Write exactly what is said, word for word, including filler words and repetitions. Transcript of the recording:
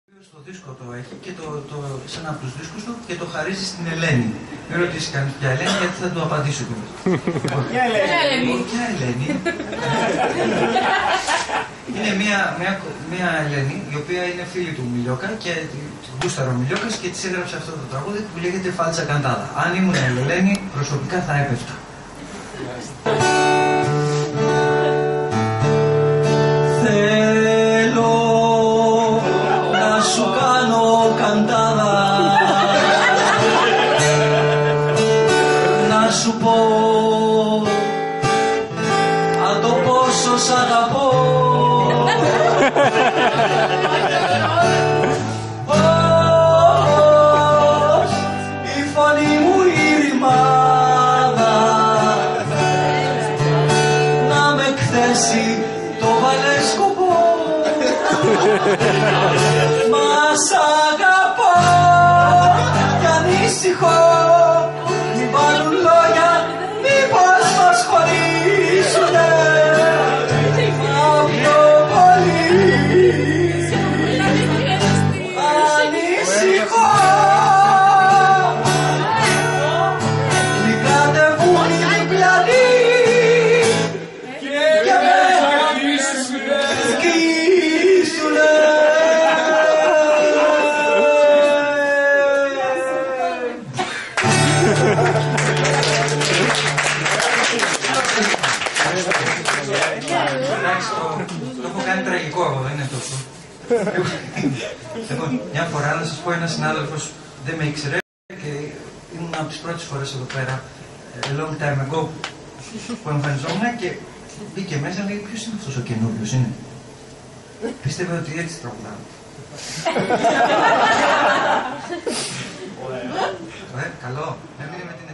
Στο δίσκο το έχει και το, το, σε ένα από τους δίσκους του και το χαρίζει στην Ελένη. Μην ρωτήσει κανείς ποια Ελένη, γιατί θα του απαντήσω κιόλας. Ποια Ελένη? Ποια Ελένη? Είναι μια, μια, μια Ελένη η οποία είναι φίλη του Μιλιόκα και γούσταρο ο Μιλιόκας και της έγραψε αυτό το τραγούδι που λέγεται Φάλτσα Καντάδα. Αν ήμουν η Ελένη, προσωπικά θα έπεφτα. Θέλω να σου κάνω καντάδα, να σου πω αν το πόσο σ' αγαπώ. Πώς η φωνή μου η ρημάδα να με εκθέσει το βαλέσκοπο. Μα σ' αγαπώ κι ανήσυχο, μη βάλουν λόγια μήπως μας χωρίσουνε. Μα πιο πολύ ανήσυχο, μη κατεβούν οι διπλανοί και με σκίσουνε. Εντάξει, το έχω κάνει τραγικό εγώ, δεν είναι τόσο. Λοιπόν, μια φορά να σας πω, ένας συνάδελφος δεν με ήξερε και ήμουν από τις πρώτες φορές εδώ πέρα, a long time ago, που εμφανιζόμουν και μπήκε μέσα και λέει ποιος είναι αυτός ο καινούριος, είναι. Πίστευε ότι έτσι τραγουδάμε. Ε, καλό, έμεινε με την